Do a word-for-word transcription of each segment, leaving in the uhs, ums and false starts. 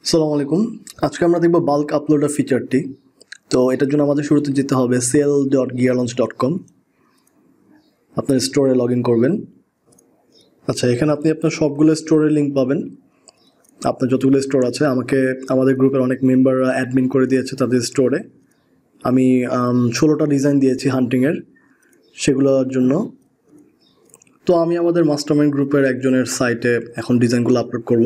আসসালামু আলাইকুম। আজকে আমরা দেখব বাল্ক আপলোডার ফিচারটি। তো এটার জন্য আমাদের শুরুতে যেতে হবে sell dot gear launch dot com. আপনার স্টোরে লগ ইন করবেন। আচ্ছা, এখানে আপনি আপনার সবগুলো স্টোরের লিঙ্ক পাবেন। আপনার যতগুলো স্টোর আছে, আমাকে আমাদের গ্রুপের অনেক মেম্বাররা অ্যাডমিন করে দিয়েছে তাদের স্টোরে। আমি ষোলোটা ডিজাইন দিয়েছি হান্টিংয়ের, সেগুলোর জন্য। তো আমি আমাদের মাস্টারমাইন্ড গ্রুপের একজনের সাইটে এখন ডিজাইনগুলো আপলোড করব।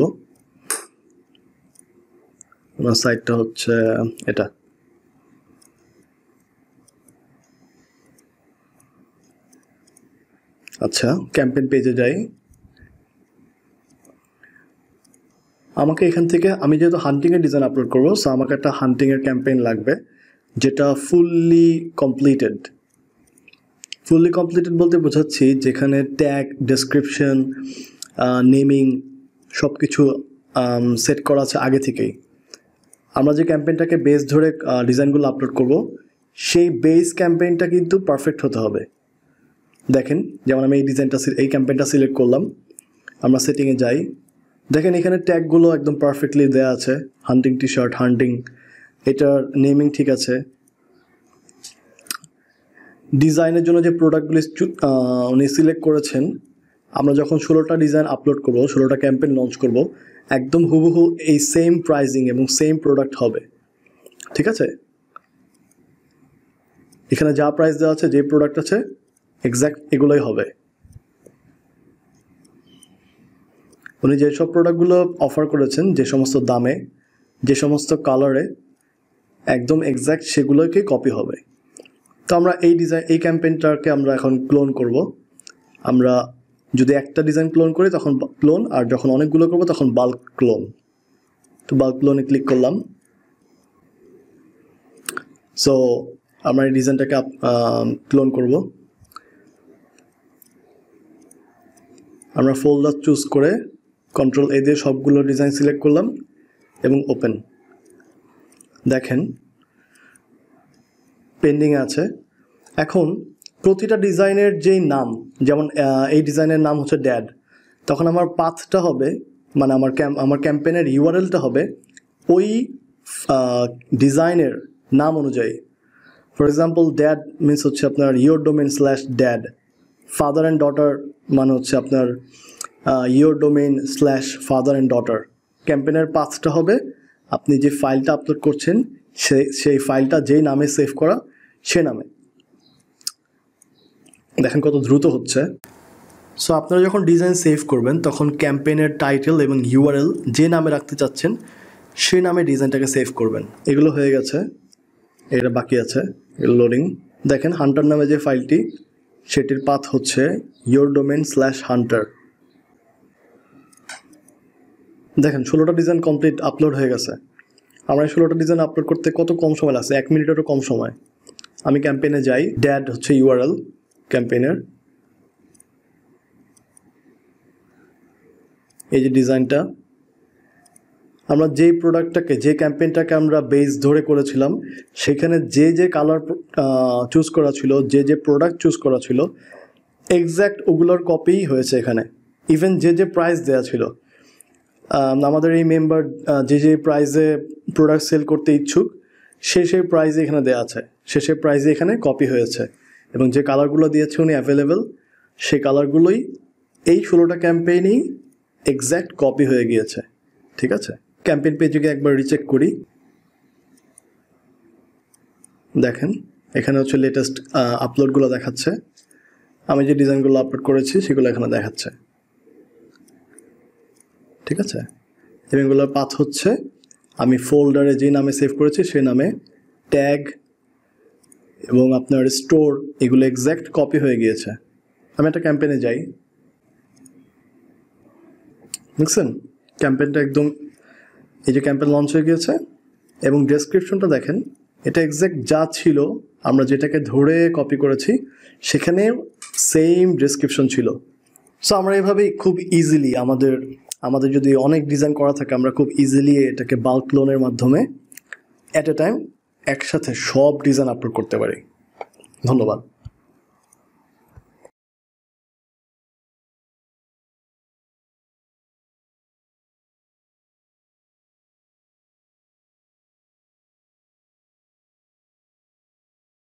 আমার সাইটটা হচ্ছে এটা। আচ্ছা, ক্যাম্পেইন পেজে যাই। আমাকে এখান থেকে, আমি যেহেতু হান্টিংয়ের ডিজাইন আপলোড করবো, সো আমাকে একটা হান্টিংয়ের ক্যাম্পেইন লাগবে যেটা ফুললি কমপ্লিটেড। ফুললি কমপ্লিটেড বলতে বোঝাচ্ছি যেখানে ট্যাগ, ডেসক্রিপশন, নেমিং সব কিছু সেট করা আছে আগে থেকেই। আমরা যে ক্যাম্পেইনটাকে বেস ধরে ডিজাইনগুলো আপলোড করব, সেই বেস ক্যাম্পেইনটা কিন্তু পারফেক্ট হতে হবে। দেখেন, যেমন আমি এই ডিজাইনটা, এই ক্যাম্পেইনটা সিলেক্ট করলাম। আমরা সেটিংয়ে যাই। দেখেন এখানে ট্যাগগুলো একদম পারফেক্টলি দেওয়া আছে। হান্টিং টি শার্ট, হান্টিং, এটার নেমিং ঠিক আছে। ডিজাইনের জন্য যে প্রোডাক্টগুলি উনি সিলেক্ট করেছেন, আমরা যখন ষোলোটা ডিজাইন আপলোড করব, ষোলোটা ক্যাম্পেইন লঞ্চ করব, একদম হুবহু এই সেম প্রাইজিং এবং সেম প্রোডাক্ট হবে। ঠিক আছে, এখানে যা প্রাইস দেওয়া আছে, যে প্রোডাক্ট আছে, এক্স্যাক্ট এগুলোই হবে। উনি যেসব প্রোডাক্টগুলো অফার করেছেন, যে সমস্ত দামে, যে সমস্ত কালারে, একদম এক্স্যাক্ট সেগুলোকেই কপি হবে। তো আমরা এই ডিজাইন, এই ক্যাম্পেইনটাকে আমরা এখন ক্লোন করব। আমরা যদি একটা ডিজাইন ক্লোন করি তখন ক্লোন, আর যখন অনেকগুলো করব তখন বাল্ক ক্লোন। তো বাল্ক ক্লোনে ক্লিক করলাম। সো আমরা এই ডিজাইনটাকে ক্লোন করব। আমরা ফোল্ডার চুজ করে কন্ট্রোল এ দিয়ে সবগুলো ডিজাইন সিলেক্ট করলাম এবং ওপেন। দেখেন পেন্ডিং আছে। এখন প্রতিটা ডিজাইনের যেই নাম, যেমন এই ডিজাইনের নাম হচ্ছে ড্যাড, তখন আমার পাথটা হবে, মানে আমার ক্যাম্প আমার ক্যাম্পেইনের ইউআরএলটা হবে ওই ডিজাইনের নাম অনুযায়ী। ফর এক্সাম্পল, ড্যাড মিনস হচ্ছে আপনার your domain slash dad. Father and daughter মানে হচ্ছে আপনার your domain slash father and daughter. ক্যাম্পেইনের পাথটা হবে আপনি যে ফাইলটা আপলোড করছেন সেই সেই ফাইলটা যেই নামে সেভ করা, সে নামে। দেখেন কত দ্রুত হচ্ছে। সো আপনারা যখন ডিজাইন সেভ করবেন তখন ক্যাম্পেইনের টাইটেল এবং ইউআরএল যে নামে রাখতে চাচ্ছেন সেই নামে ডিজাইনটাকে সেভ করবেন। এগুলো হয়ে গেছে, এটা বাকি আছে লোডিং। দেখেন হান্টার নামে যে ফাইলটি, সেটির পাথ হচ্ছে ইয়োর ডোমেন স্ল্যাশ হান্টার। দেখেন ষোলোটা ডিজাইন কমপ্লিট আপলোড হয়ে গেছে। আমরা এই ষোলোটা ডিজাইন আপলোড করতে কত কম সময় লাগছে, এক মিনিটেরও কম সময়। আমি ক্যাম্পেইনে যাই, ড্যাড হচ্ছে ইউআরএল ক্যাম্পেইনের। এই যে ডিজাইনটা, আমরা যেই প্রোডাক্টটাকে, যে ক্যাম্পেইনটাকে আমরা বেস ধরে করেছিলাম, সেখানে যে যে কালার চুজ করা ছিল, যে যে প্রোডাক্ট চুজ করা ছিল, এক্স্যাক্ট ওগুলোর কপিই হয়েছে এখানে। ইভেন যে যে প্রাইস দেওয়া ছিল, আমাদের এই মেম্বার যে যে প্রাইসে প্রোডাক্ট সেল করতে ইচ্ছুক, সে সেই প্রাইসে এখানে দেওয়া আছে, সে সেই প্রাইসে এখানে কপি হয়েছে। এবং যে কালারগুলো দিয়েছে উনি অ্যাভেলেবেল, সেই কালারগুলোই এই ষোলোটা ক্যাম্পেইনেই এক্স্যাক্ট কপি হয়ে গিয়েছে। ঠিক আছে, ক্যাম্পেইন পেজকে একবার রিচেক করি। দেখেন এখানে হচ্ছে লেটেস্ট আপলোডগুলো দেখাচ্ছে। আমি যে ডিজাইনগুলো আপলোড করেছি সেগুলো এখানে দেখাচ্ছে। ঠিক আছে, এবং এগুলোর পাথ হচ্ছে আমি ফোল্ডারে যে নামে সেভ করেছি সেই নামে, ট্যাগ এবং আপনার স্টোর, এগুলো এক্স্যাক্ট কপি হয়ে গিয়েছে। আমি একটা ক্যাম্পেইনে যাই। দেখছেন ক্যাম্পেইনটা একদম, এই যে ক্যাম্পেইন লঞ্চ হয়ে গিয়েছে এবং ডেসক্রিপশনটা দেখেন, এটা এক্স্যাক্ট যা ছিল, আমরা যেটাকে ধরে কপি করেছি সেখানে সেম ডেসক্রিপশন ছিল। সো আমরা এভাবেই খুব ইজিলি, আমাদের আমাদের যদি অনেক ডিজাইন করা থাকে, আমরা খুব ইজিলি এটাকে বাল্ক ক্লোনের মাধ্যমে অ্যাট এ টাইম একসাথে সব ডিজাইন আপলোড করতে পারি। ধন্যবাদ।